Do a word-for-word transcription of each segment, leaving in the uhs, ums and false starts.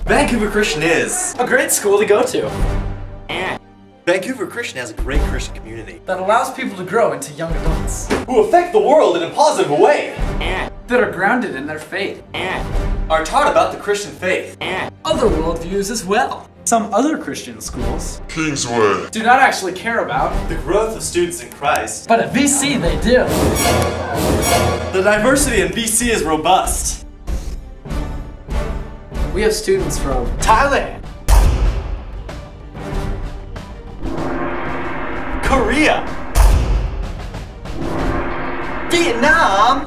Vancouver Christian is a great school to go to. Vancouver Christian has a great Christian community That allows people to grow into young adults. who affect the world in a positive way, That are grounded in their faith. are taught about the Christian faith, Other worldviews as well. Some other Christian schools Kingsway. do not actually care about, the growth of students in Christ. but at V C they do. The diversity in V C is robust. We have students from Thailand, Korea, Vietnam,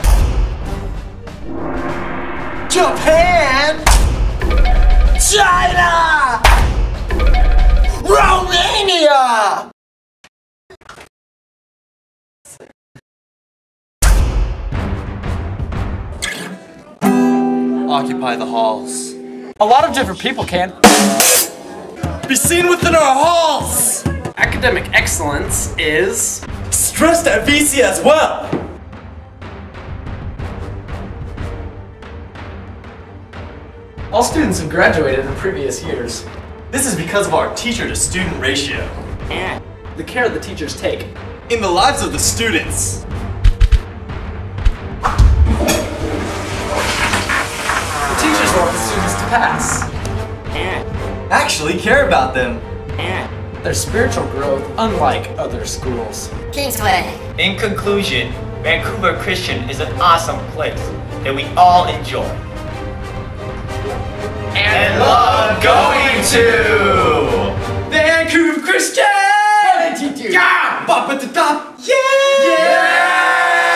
Japan, China, Romania. Occupy the halls. a lot of different people can. Be seen within our halls. Academic excellence is Stressed at V C as well. all students have graduated in previous years. This is because of our teacher to student ratio. The care the teachers take. In the lives of the students. The teachers want the students to pass. Actually care about them. Their spiritual growth unlike other schools. Kingsway. In conclusion, Vancouver Christian is an awesome place that we all enjoy and love going to. Vancouver Christian! Yeah! Bop at the top! Yeah! Yeah!